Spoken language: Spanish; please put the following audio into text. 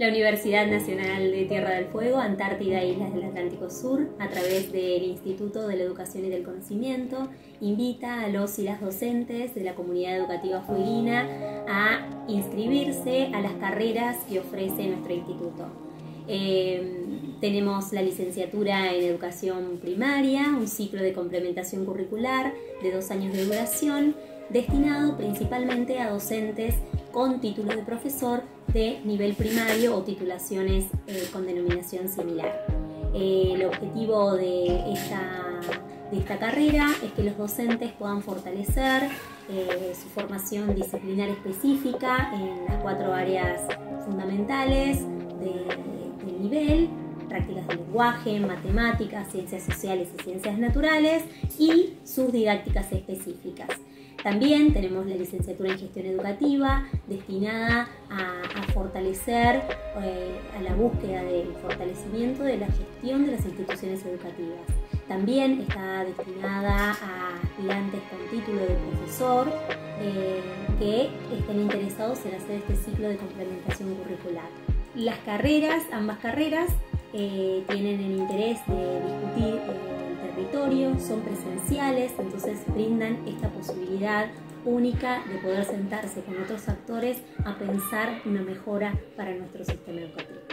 La Universidad Nacional de Tierra del Fuego, Antártida e Islas del Atlántico Sur, a través del Instituto de la Educación y del Conocimiento, invita a los y las docentes de la comunidad educativa fueguina a inscribirse a las carreras que ofrece nuestro instituto. Tenemos la licenciatura en Educación Primaria, un ciclo de complementación curricular de 2 años de duración, destinado principalmente a docentes con título de profesor de nivel primario o titulaciones con denominación similar. El objetivo de esta carrera es que los docentes puedan fortalecer su formación disciplinar específica en las 4 áreas fundamentales del nivel: prácticas de lenguaje, matemáticas, ciencias sociales y ciencias naturales, y sus didácticas específicas. También tenemos la licenciatura en Gestión Educativa, destinada a fortalecer, a la búsqueda del fortalecimiento de la gestión de las instituciones educativas. También está destinada a aspirantes con título de profesor que estén interesados en hacer este ciclo de complementación curricular. Las carreras, ambas carreras, tienen el interés de discutir el territorio, son presenciales, entonces brindan esta posibilidad única de poder sentarse con otros actores a pensar una mejora para nuestro sistema educativo.